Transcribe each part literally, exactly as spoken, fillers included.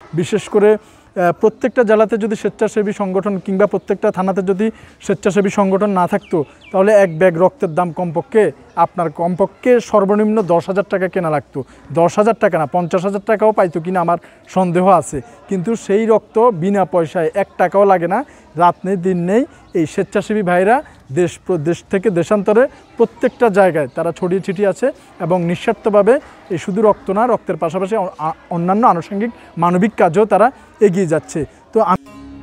বিশেষ করে প্রত্যেকটা জেলাতে যদি স্বেচ্ছাসেবী সংগঠন কিংবা প্রত্যেকটা থানাতে যদি স্বেচ্ছাসেবী সংগঠন না থাকতো তাহলে এক ব্যাগ রক্তের দাম কমপক্ষে আপনার কমপক্ষে সর্বনিম্ন দশ হাজার টাকা কেনা লাগতো। দশ হাজার টাকা না, পঞ্চাশ হাজার টাকাও পাইতো কিনা আমার সন্দেহ আছে। কিন্তু সেই রক্ত বিনা পয়সায় এক টাকাও লাগে না, রাত নেই দিন নেই এই স্বেচ্ছাসেবী ভাইরা দেশ দেশ থেকে দেশান্তরে প্রত্যেকটা জায়গায় তারা ছড়িয়ে ছিটিয়ে আছে এবং নিঃস্বার্থভাবে এই শুধু রক্ত না, রক্তের পাশাপাশি অন্যান্য আনুষঙ্গিক মানবিক কাজেও তারা এগিয়ে যাচ্ছে। তো আমি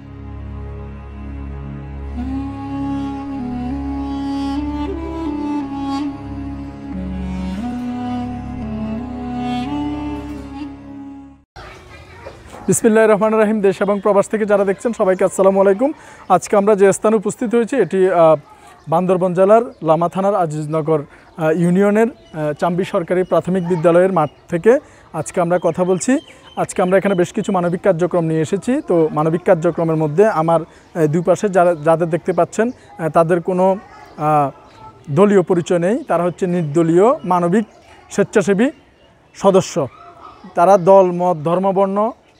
বিসমিল্লাহির রহমানির রহিম। দেশ এবং প্রবাস থেকে যারা দেখছেন সবাইকে আসসালামু আলাইকুম। আজকে আমরা যে স্থানে উপস্থিত হয়েছি এটি বান্দরবান জেলার লামা থানার আজিজনগর ইউনিয়নের চাম্বি সরকারি প্রাথমিক বিদ্যালয়ের মাঠ থেকে আজকে আমরা কথা বলছি। আজকে আমরা এখানে বেশ কিছু মানবিক কার্যক্রম নিয়ে এসেছি। তো মানবিক কার্যক্রমের মধ্যে আমার দুই পাশে যারা যাদের দেখতে পাচ্ছেন তাদের কোনো দলীয় পরিচয় নেই, তারা হচ্ছে নির্দলীয় মানবিক স্বেচ্ছাসেবী সদস্য। তারা দল মত ধর্মবর্ণ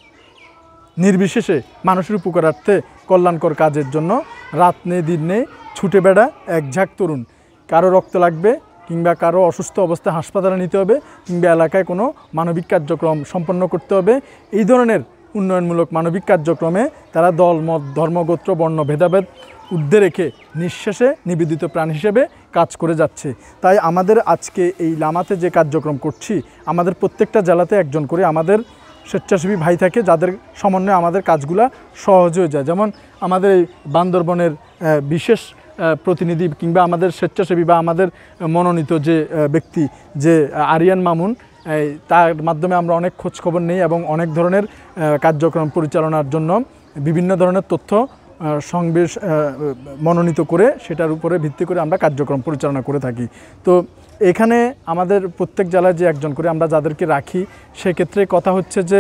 নির্বিশেষে মানুষের উপকারার্থে কল্যাণকর কাজের জন্য রাত নেই দিন নেই ছুটে বেড়া এক ঝাঁক তরুণ। কারো রক্ত লাগবে কিংবা কারো অসুস্থ অবস্থায় হাসপাতালে নিতে হবে কিংবা এলাকায় কোনো মানবিক কার্যক্রম সম্পন্ন করতে হবে, এই ধরনের উন্নয়নমূলক মানবিক কার্যক্রমে তারা দল মত ধর্মগোত্র বর্ণ ভেদাভেদ ঊর্ধ্বে রেখে নিঃশেষে নিবেদিত প্রাণ হিসেবে কাজ করে যাচ্ছে। তাই আমাদের আজকে এই লামাতে যে কার্যক্রম করছি, আমাদের প্রত্যেকটা জেলাতে একজন করে আমাদের স্বেচ্ছাসেবী ভাই থাকে যাদের সমন্বয়ে আমাদের কাজগুলা সহজ হয়ে যায়। যেমন আমাদের এই বান্দরবনের বিশেষ প্রতিনিধি কিংবা আমাদের স্বেচ্ছাসেবী বা আমাদের মনোনীত যে ব্যক্তি যে আরিয়ান মামুন, তার মাধ্যমে আমরা অনেক খোঁজখবর নেই এবং অনেক ধরনের কার্যক্রম পরিচালনার জন্য বিভিন্ন ধরনের তথ্য সংবেশ মনোনীত করে সেটার উপরে ভিত্তি করে আমরা কার্যক্রম পরিচালনা করে থাকি। তো এখানে আমাদের প্রত্যেক জেলায় যে একজন করে আমরা যাদেরকে রাখি, সেক্ষেত্রে কথা হচ্ছে যে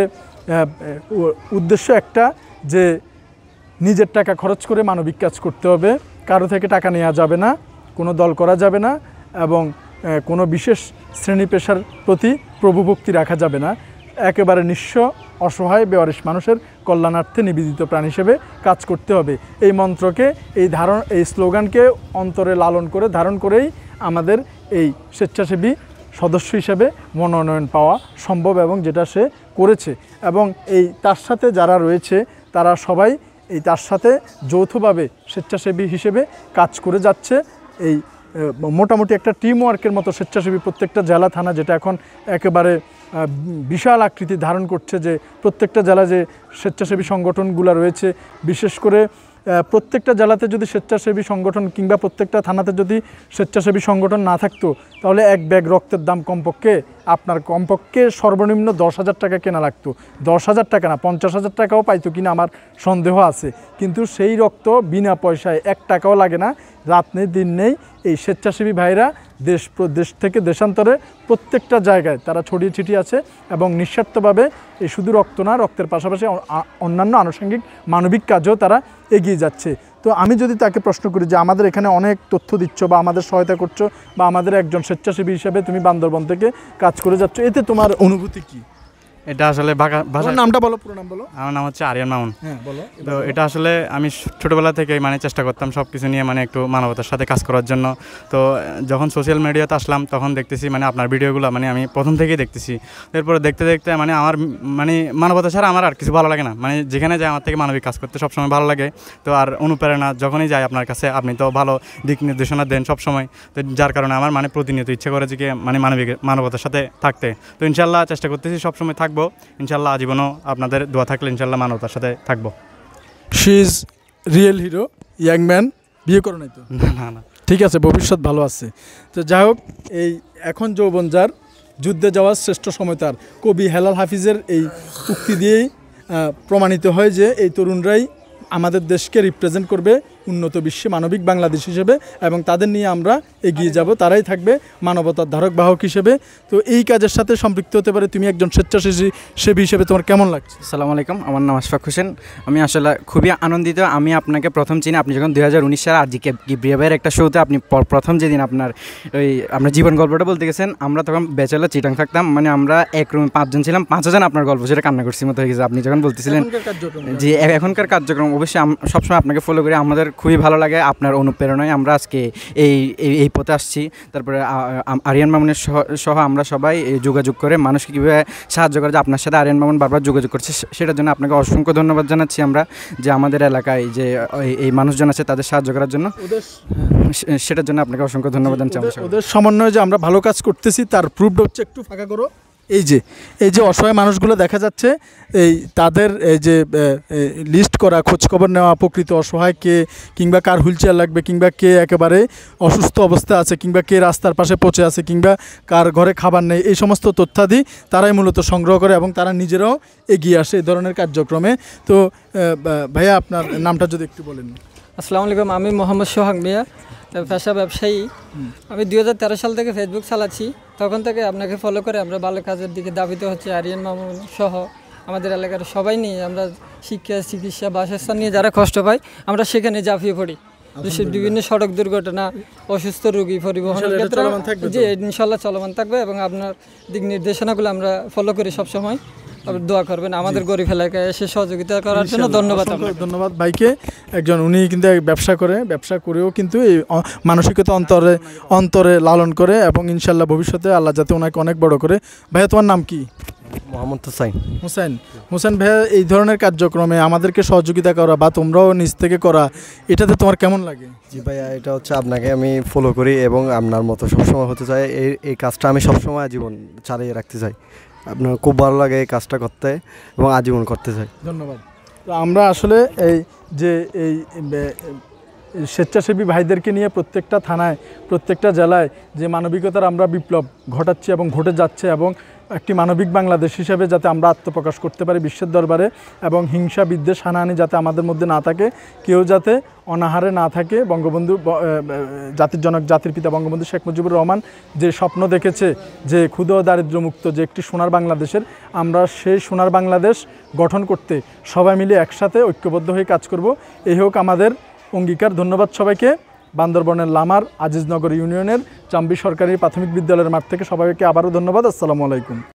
উদ্দেশ্য একটা যে নিজের টাকা খরচ করে মানবিক কাজ করতে হবে, কারো থেকে টাকা নেওয়া যাবে না, কোনো দল করা যাবে না এবং কোনো বিশেষ শ্রেণী পেশার প্রতি প্রভুভক্তি রাখা যাবে না। একেবারে নিঃস্ব অসহায় বেওয়ারিশ মানুষের কল্যাণার্থে নিবেদিত প্রাণ হিসেবে কাজ করতে হবে। এই মন্ত্রকে এই ধারণ এই স্লোগানকে অন্তরে লালন করে ধারণ করেই আমাদের এই স্বেচ্ছাসেবী সদস্য হিসেবে মনোনয়ন পাওয়া সম্ভব এবং যেটা সে করেছে। এবং এই তার সাথে যারা রয়েছে তারা সবাই এই তার সাথে যৌথভাবে স্বেচ্ছাসেবী হিসেবে কাজ করে যাচ্ছে। এই মোটামুটি একটা টিম ওয়ার্কের মতো স্বেচ্ছাসেবী প্রত্যেকটা জেলা থানা, যেটা এখন একেবারে বিশাল আকৃতি ধারণ করছে, যে প্রত্যেকটা জেলা যে স্বেচ্ছাসেবী সংগঠনগুলো রয়েছে, বিশেষ করে প্রত্যেকটা জেলাতে যদি স্বেচ্ছাসেবী সংগঠন কিংবা প্রত্যেকটা থানাতে যদি স্বেচ্ছাসেবী সংগঠন না থাকতো তাহলে এক ব্যাগ রক্তের দাম কমপক্ষে আপনার কমপক্ষে সর্বনিম্ন দশ হাজার টাকা কেনা লাগতো। দশ হাজার টাকা না, পঞ্চাশ হাজার টাকাও পাইতো কিনা আমার সন্দেহ আছে। কিন্তু সেই রক্ত বিনা পয়সায় এক টাকাও লাগে না, রাত নেই দিন নেই এই স্বেচ্ছাসেবী ভাইরা দেশ দেশ থেকে দেশান্তরে প্রত্যেকটা জায়গায় তারা ছড়িয়ে ছিটিয়ে আছে এবং নিঃস্বার্থভাবে এই শুধু রক্ত না, রক্তের পাশাপাশি অন্যান্য আনুষঙ্গিক মানবিক কাজেও তারা এগিয়ে যাচ্ছে। তো আমি যদি তাকে প্রশ্ন করি যে আমাদের এখানে অনেক তথ্য দিচ্ছ বা আমাদের সহায়তা করছো বা আমাদের একজন স্বেচ্ছাসেবী হিসেবে তুমি বান্দরবন থেকে কাজ করে যাচ্ছ, এতে তোমার অনুভূতি কী? এটা আসলে ভাষার নামটা বলো, পুরো নাম বলো। আমার নাম হচ্ছে আরিয়ান মামুন। হ্যাঁ বলো। তো এটা আসলে আমি ছোটোবেলা থেকে মানে চেষ্টা করতাম সব কিছু নিয়ে মানে একটু মানবতার সাথে কাজ করার জন্য। তো যখন সোশ্যাল মিডিয়াতে আসলাম তখন দেখতেছি মানে আপনার ভিডিওগুলো মানে আমি প্রথম থেকেই দেখতেছি। এরপরে দেখতে দেখতে মানে আমার মানে মানবতা ছাড়া আমার আর কিছু ভালো লাগে না, মানে যেখানে যাই আমার থেকে মানবিক কাজ করতে সবসময় ভালো লাগে। তো আর অনুপ্রেরণা যখনই যাই আপনার কাছে, আপনি তো ভালো দিক নির্দেশনা দেন সবসময়, তো যার কারণে আমার মানে প্রতিনিয়ত ইচ্ছে করে যে মানে মানবিক মানবতার সাথে থাকতে। তো ইনশাল্লাহ চেষ্টা করতেছি সবসময় থাকবো ইনশাল্লাহ, আজীবনও আপনাদের দোয়া থাকলে ইনশাল্লাহ মানবতার সাথে থাকবো। She is real hero, young man. বিয়ে করো নাই তো? না না না, ঠিক আছে, ভবিষ্যৎ ভালো আছে। তো যাই হোক, এই এখন যৌবন যার, যুদ্ধে যাওয়ার শ্রেষ্ঠ সময় তার, কবি হেলাল হাফিজের এই উক্তি দিয়েই প্রমাণিত হয় যে এই তরুণরাই আমাদের দেশকে রিপ্রেজেন্ট করবে উন্নত বিশ্বে মানবিক বাংলাদেশ হিসেবে, এবং তাদের নিয়ে আমরা এগিয়ে যাব, তারাই থাকবে মানবতার ধারক বাহক হিসেবে। তো এই কাজের সাথে সম্পৃক্ত হতে পারে তুমি একজন স্বেচ্ছাসেবী সেবী হিসেবে তোমার কেমন লাগছে? আসসালামু আলাইকুম, আমার নাম আশফাক হোসেন। আমি আসলে খুবই আনন্দিত। আমি আপনাকে প্রথম চিনি আপনি যখন দুই হাজার উনিশ সালে আজকে কিবরিয়া ভাইয়ের একটা শোতে আপনি প্রথম যেদিন আপনার ওই আপনার জীবন গল্পটা বলতে গেছেন, আমরা তখন ব্যাচেলার চিটাং থাকতাম, মানে আমরা এক রুমে পাঁচজন ছিলাম, পাঁচজন আপনার গল্প সেটা কান্না করছি মতো হয়ে গেছে আপনি যখন বলতেছিলেন যে এখনকার কার্যক্রম। অবশ্যই সবসময় আপনাকে ফলো করি, আমাদের খুবই ভালো লাগে, আপনার অনুপ্রেরণায় আমরা আজকে এই এই পথে আসছি। তারপরে আরিয়ান মামুনের সহ আমরা সবাই যোগাযোগ করে মানুষকে কীভাবে সাহায্য করে, যে আপনার সাথে আরিয়ান মামুন বারবার যোগাযোগ করছে, সেটার জন্য আপনাকে অসংখ্য ধন্যবাদ জানাচ্ছি আমরা, যে আমাদের এলাকায় যে এই মানুষজন আছে তাদের সাহায্য করার জন্য, সেটার জন্য আপনাকে অসংখ্য ধন্যবাদ জানাচ্ছি। ওদের সমন্বয়ে যে আমরা ভালো কাজ করতেছি তার প্রুফ হচ্ছে, একটু ফাঁকা করো, এই যে এই যে অসহায় মানুষগুলো দেখা যাচ্ছে, এই তাদের এই যে লিস্ট করা, খোঁজখবর নেওয়া, প্রকৃত অসহায় কে, কিংবা কার হুইল চেয়ার লাগবে, কিংবা কে একেবারে অসুস্থ অবস্থা আছে, কিংবা কে রাস্তার পাশে পচে আছে, কিংবা কার ঘরে খাবার নেই, এই সমস্ত তথ্যাদি তারাই মূলত সংগ্রহ করে এবং তারা নিজেরাও এগিয়ে আসে এই ধরনের কার্যক্রমে। তো ভাইয়া আপনার নামটা যদি একটু বলেন। আসসালামু আলাইকুম, আমি মোহাম্মদ সোহাগ মিয়া, পেশা ব্যবসায়ী। আমি দুই হাজার তেরো সাল থেকে ফেসবুক চালাচ্ছি, তখন থেকে আপনাকে ফলো করে আমরা ভালো কাজের দিকে ধাবিত হচ্ছে। আরিয়ান মামুন সহ আমাদের এলাকার সবাই নিয়ে আমরা শিক্ষা, চিকিৎসা, বাসস্থান নিয়ে যারা কষ্ট পায় আমরা সেখানে ঝাঁপিয়ে পড়ি। বিভিন্ন সড়ক দুর্ঘটনা, অসুস্থ রোগী পরিবহনের ক্ষেত্রে যে ইনশাল্লাহ চলমান থাকবে, এবং আপনার দিক নির্দেশনাগুলো আমরা ফলো করি সবসময়। দোয়া করবেন আমাদের গরিব এলাকায় এসে সহযোগিতা করার জন্য। ধন্যবাদ। ধন্যবাদ ভাইকে। একজন উনি কিন্তু ব্যবসা করে, ব্যবসা করেও কিন্তু এই মানসিকতা অন্তরে অন্তরে লালন করে, এবং ইনশাল্লাহ ভবিষ্যতে আল্লাহ যাতে ওনাকে অনেক বড় করে। ভাইয়া তোমার নাম কি? মোহাম্মদ হোসাইন। হোসেন হোসেন ভাইয়া, এই ধরনের কার্যক্রমে আমাদেরকে সহযোগিতা করা বা তোমরাও নিজ থেকে করা, এটাতে তোমার কেমন লাগে? জি ভাইয়া, এটা হচ্ছে আপনাকে আমি ফলো করি এবং আপনার মতো সবসময় হতে চাই। এই এই কাজটা আমি সবসময় জীবন চালিয়ে রাখতে চাই। আপনার খুব ভালো লাগে এই কাজটা করতে এবং আজীবন করতে চাই। ধন্যবাদ। তো আমরা আসলে এই যে এই স্বেচ্ছাসেবী ভাইদেরকে নিয়ে প্রত্যেকটা থানায়, প্রত্যেকটা জেলায় যে মানবিকতার আমরা বিপ্লব ঘটাচ্ছি এবং ঘটে যাচ্ছে, এবং একটি মানবিক বাংলাদেশ হিসেবে যাতে আমরা আত্মপ্রকাশ করতে পারি বিশ্বের দরবারে, এবং হিংসা, বিদ্বেষ, হানাহানি যাতে আমাদের মধ্যে না থাকে, কেউ যাতে অনাহারে না থাকে। বঙ্গবন্ধু জাতির জনক, জাতির পিতা বঙ্গবন্ধু শেখ মুজিবুর রহমান যে স্বপ্ন দেখেছে যে ক্ষুধা ও দারিদ্র্যমুক্ত যে একটি সোনার বাংলাদেশের, আমরা সেই সোনার বাংলাদেশ গঠন করতে সবাই মিলে একসাথে ঐক্যবদ্ধ হয়ে কাজ করব, এই হোক আমাদের অঙ্গীকার। ধন্যবাদ সবাইকে। বান্দরবনের লামার আজিজনগর ইউনিয়নের চাম্বি সরকারি প্রাথমিক বিদ্যালয়ের মাঠ থেকে সবাইকে আবারও ধন্যবাদ। আসসালামু আলাইকুম।